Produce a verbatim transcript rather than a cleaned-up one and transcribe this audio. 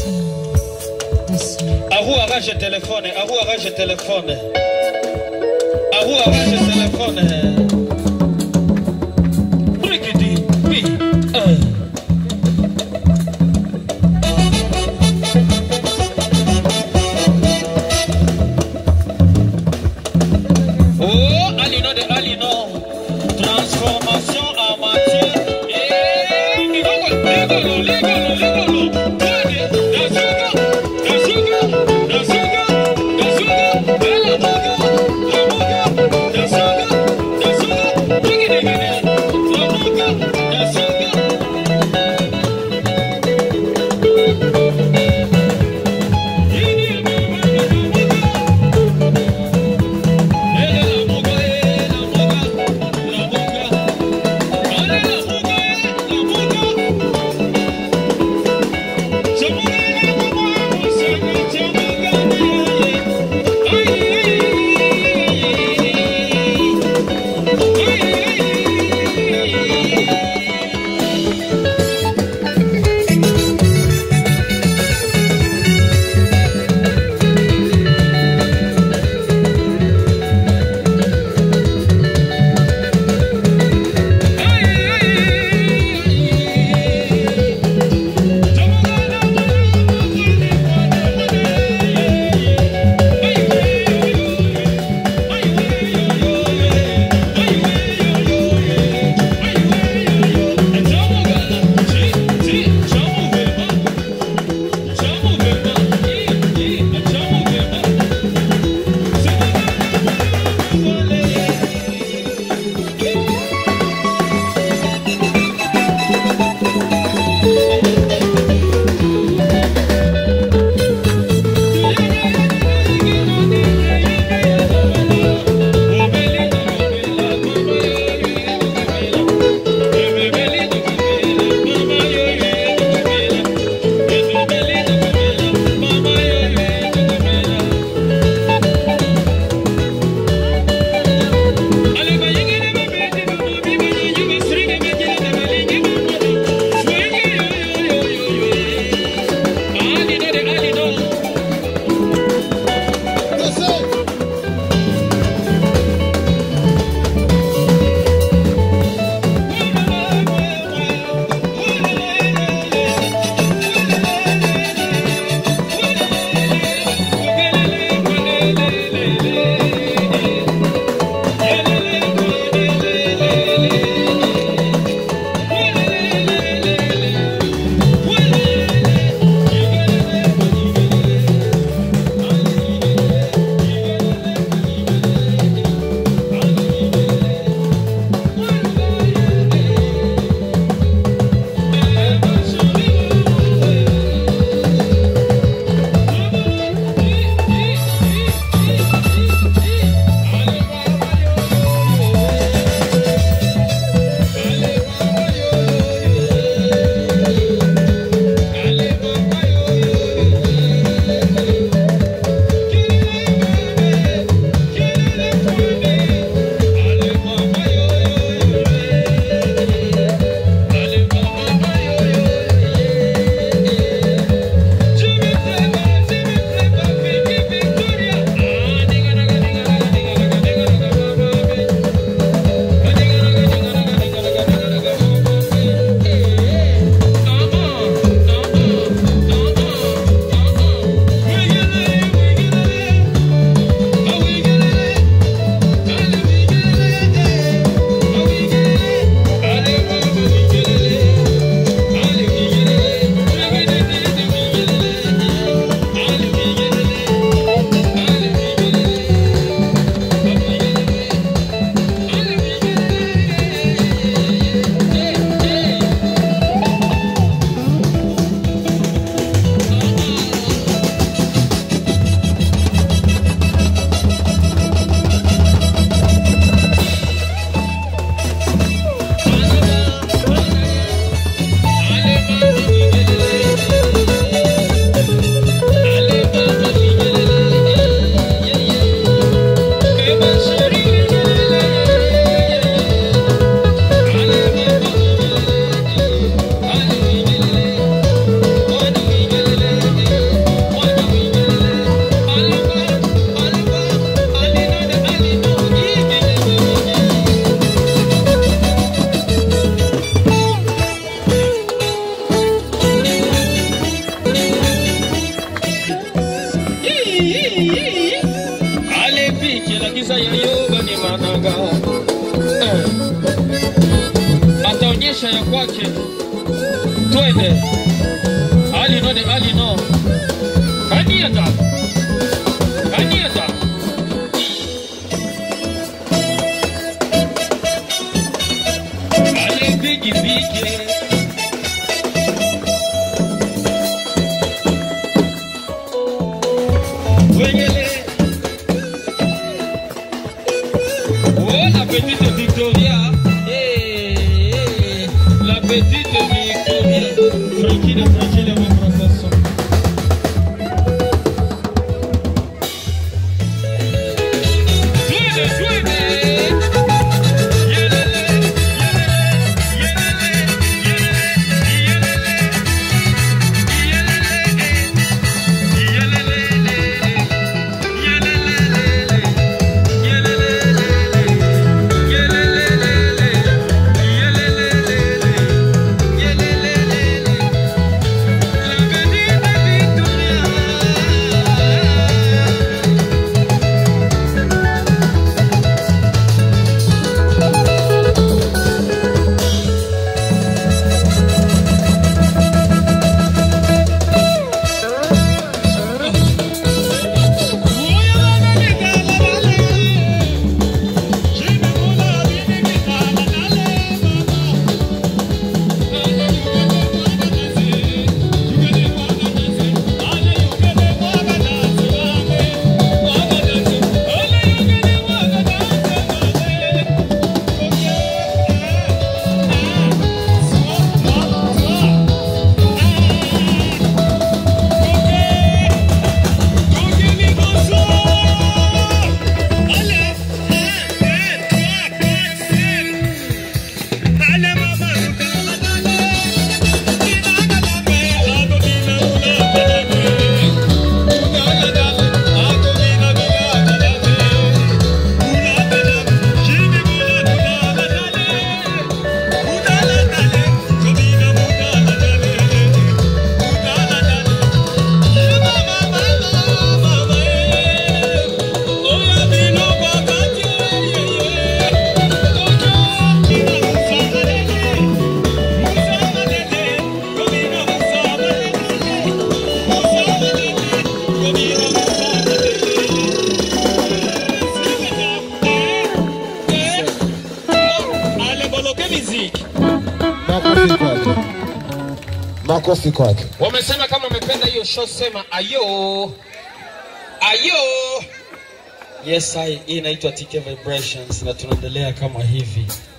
Arou arrache le téléphone, Arou arrache le téléphone. Arou arrache le téléphone. Brigidi, oui, un. Oh, Alino de Alino, transformation en matière. Eh, rigolo, rigolo, rigolo, rigolo. That's giza ya yoga ni managa. Eh. Ataonyesha ya kwake. Twende. Ali no de ali no. Kaniata. Kaniata. Ale bigi bigi. Oh, la petite Victoria, hey, hey, la petite Victoria, tranquille, tranquille, mon professeur. Suene, suene. Yelele, yelele, yelele, yelele, Makofi kwake. Wamesema kama umependa hiyo show sema ayo. Ayo. Yes, I hii inaitwa T K Vibrations na tunaendelea kama hivi.